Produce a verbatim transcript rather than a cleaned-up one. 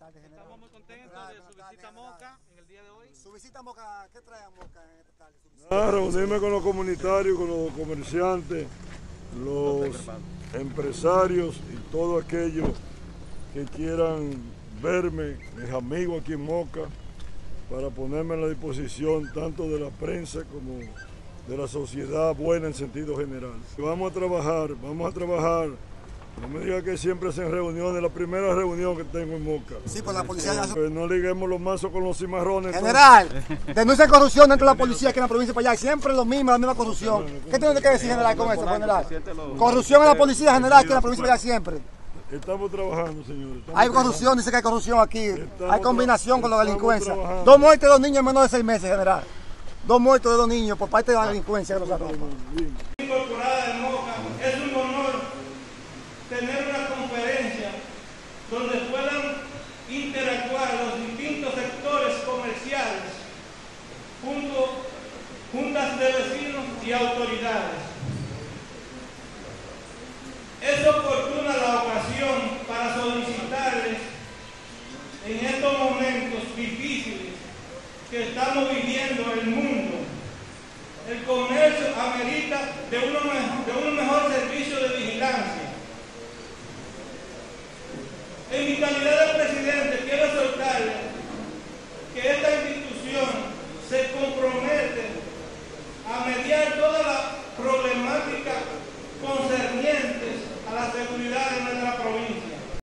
tardes, general. Estamos muy contentos de su visita a Moca en el día de hoy. Su visita a Moca, ¿qué trae a Moca en esta tarde? Ah, reunirme con los comunitarios, con los comerciantes, los empresarios y todos aquellos que quieran verme, mis amigos aquí en Moca, para ponerme a la disposición tanto de la prensa como de la sociedad buena en sentido general. Vamos a trabajar, vamos a trabajar. No me diga que siempre hacen reuniones, la primera reunión que tengo en Moca. Sí, pues la policía... Eh, pues no liguemos los mazos con los cimarrones. General, denuncia corrupción dentro de la policía aquí en la provincia para allá, siempre lo mismo, la misma corrupción. ¿Qué tiene que decir, general, con eso, general? Corrupción en la policía, general, aquí en la provincia para allá siempre. Estamos trabajando, señores. Estamos Hay corrupción, trabajando. dice que hay corrupción aquí. Estamos Hay combinación con la delincuencia. trabajando. Dos muertes de dos niños en menos de seis meses, general. Dos muertos de dos niños por parte de la delincuencia que los arropa. Incorporada de Moca, es un honor tener una conferencia donde puedan interactuar los distintos sectores comerciales junto juntas de vecinos y autoridades. Es oportuna la ocasión para solicitarles en estos momentos difíciles que estamos viviendo en el mundo. El comercio amerita de, uno, de un mejor servicio de vigilancia.